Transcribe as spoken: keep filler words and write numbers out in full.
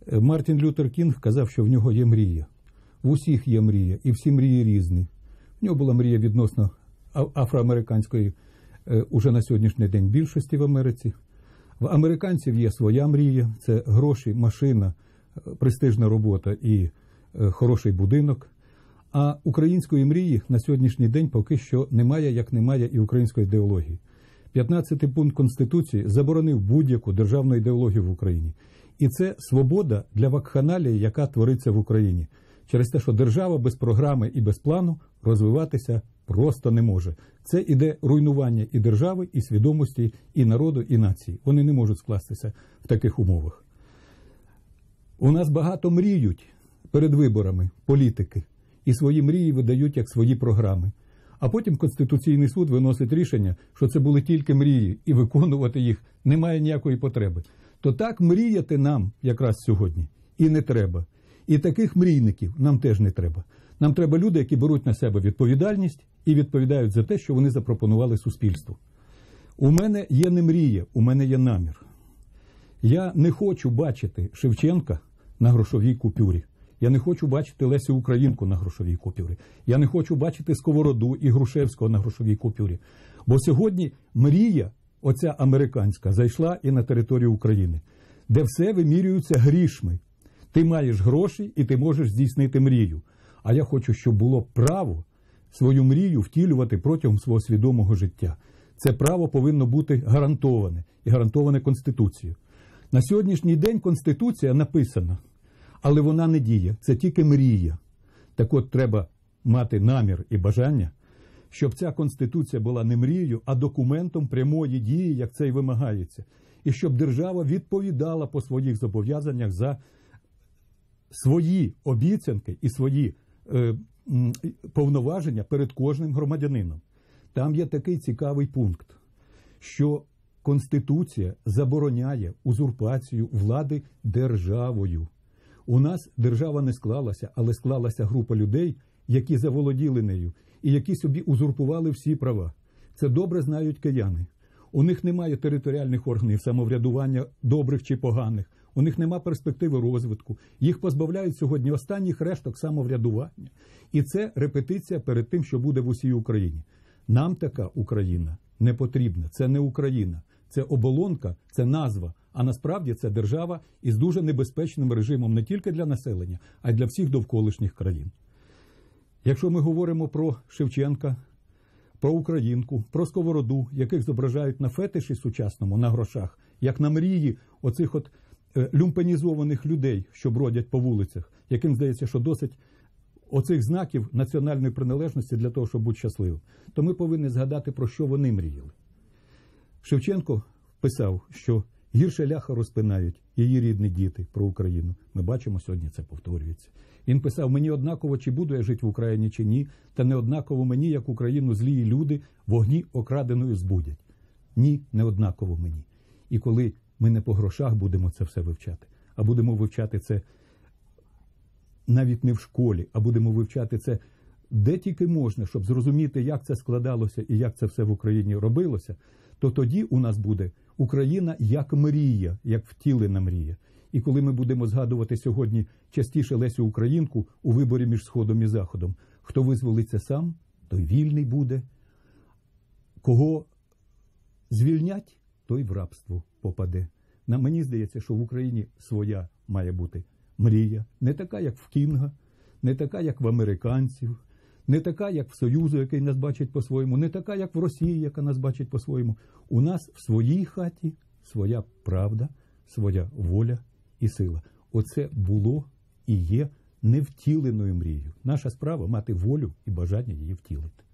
Мартін Лютер Кінг казав, що в нього є мрія. В усіх є мрія, і всі мрії різні. В нього була мрія відносно афроамериканської уже на сьогоднішній день більшості в Америці. В американців є своя мрія, це гроші, машина, престижна робота і хороший будинок. А української мрії на сьогоднішній день поки що немає, як немає і української ідеології. п'ятнадцятий пункт Конституції заборонив будь-яку державну ідеологію в Україні. І це свобода для вакханалії, яка твориться в Україні. Через те, що держава без програми і без плану розвиватися просто не може. Це іде руйнування і держави, і свідомості, і народу, і нації. Вони не можуть скластися в таких умовах. У нас багато мріють перед виборами політики. І свої мрії видають як свої програми. А потім Конституційний суд виносить рішення, що це були тільки мрії, і виконувати їх немає ніякої потреби. То так мріяти нам якраз сьогодні і не треба. І таких мрійників нам теж не треба. Нам треба люди, які беруть на себе відповідальність і відповідають за те, що вони запропонували суспільству. У мене є не мрія, у мене є намір. Я не хочу бачити Шевченка на грошовій купюрі. Я не хочу бачити Лесю Українку на грошовій купюрі. Я не хочу бачити Сковороду і Грушевського на грошовій купюрі. Бо сьогодні мрія, оця американська, зайшла і на територію України, де все вимірюється грішми. Ти маєш гроші і ти можеш здійснити мрію. А я хочу, щоб було право свою мрію втілювати протягом свого свідомого життя. Це право повинно бути гарантоване і гарантоване Конституцією. На сьогоднішній день Конституція написана, але вона не діє, це тільки мрія. Так от треба мати намір і бажання, щоб ця Конституція була не мрією, а документом прямої дії, як це й вимагається. І щоб держава відповідала по своїх зобов'язаннях за свої обіцянки і свої е, повноваження перед кожним громадянином. Там є такий цікавий пункт, що Конституція забороняє узурпацію влади державою. У нас держава не склалася, але склалася група людей, які заволоділи нею і які собі узурпували всі права. Це добре знають кияни. У них немає територіальних органів самоврядування, добрих чи поганих. У них немає перспективи розвитку. Їх позбавляють сьогодні останніх решток самоврядування. І це репетиція перед тим, що буде в усій Україні. Нам така Україна не потрібна. Це не Україна. Це оболонка, це назва. А насправді це держава із дуже небезпечним режимом не тільки для населення, а й для всіх довколишніх країн. Якщо ми говоримо про Шевченка, про Українку, про Сковороду, яких зображають на фетиші сучасному, на грошах, як на мрії оцих от люмпенізованих людей, що бродять по вулицях, яким здається, що досить оцих знаків національної приналежності для того, щоб бути щасливим, то ми повинні згадати, про що вони мріяли. Шевченко писав, що гірше ляха розпинають її рідні діти про Україну. Ми бачимо, сьогодні це повторюється. Він писав, мені однаково, чи буду я жити в Україні, чи ні, та не однаково мені, як Україну злії люди вогні окраденою збудять. Ні, не однаково мені. І коли ми не по грошах будемо це все вивчати, а будемо вивчати це навіть не в школі, а будемо вивчати це де тільки можна, щоб зрозуміти, як це складалося і як це все в Україні робилося, то тоді у нас буде Україна як мрія, як втілена мрія. І коли ми будемо згадувати сьогодні частіше Лесю Українку у виборі між Сходом і Заходом, хто визволиться сам, той вільний буде. Кого звільнять, той в рабство попаде. На мені здається, що в Україні своя має бути мрія. Не така, як в Кінга, не така, як в американців, не така, як в Союзу, який нас бачить по-своєму, не така, як в Росії, яка нас бачить по-своєму. У нас в своїй хаті своя правда, своя воля і сила. Оце було і є невтіленою мрією. Наша справа – мати волю і бажання її втілити.